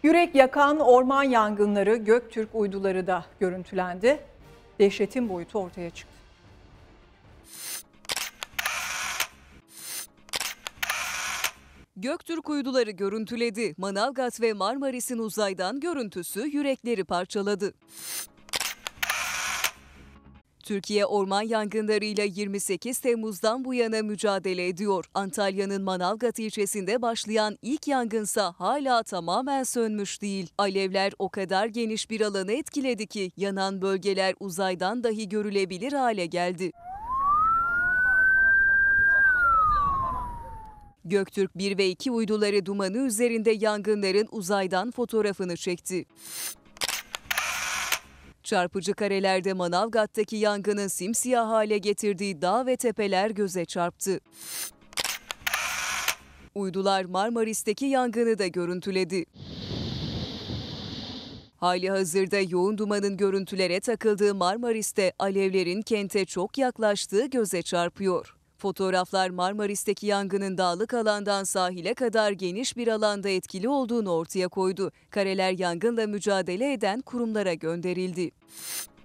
Yürek yakan orman yangınları Göktürk uyduları da görüntülendi. Dehşetin boyutu ortaya çıktı. Göktürk uyduları görüntüledi. Manavgat ve Marmaris'in uzaydan görüntüsü yürekleri parçaladı. Türkiye orman yangınlarıyla 28 Temmuz'dan bu yana mücadele ediyor. Antalya'nın Manavgat ilçesinde başlayan ilk yangınsa hala tamamen sönmüş değil. Alevler o kadar geniş bir alanı etkiledi ki yanan bölgeler uzaydan dahi görülebilir hale geldi. Göktürk 1 ve 2 uyduları dumanı üzerinde yangınların uzaydan fotoğrafını çekti. Çarpıcı karelerde Manavgat'taki yangının simsiyah hale getirdiği dağ ve tepeler göze çarptı. Uydular Marmaris'teki yangını da görüntüledi. Halihazırda yoğun dumanın görüntülere takıldığı Marmaris'te alevlerin kente çok yaklaştığı göze çarpıyor. Fotoğraflar Marmaris'teki yangının dağlık alandan sahile kadar geniş bir alanda etkili olduğunu ortaya koydu. Kareler yangınla mücadele eden kurumlara gönderildi.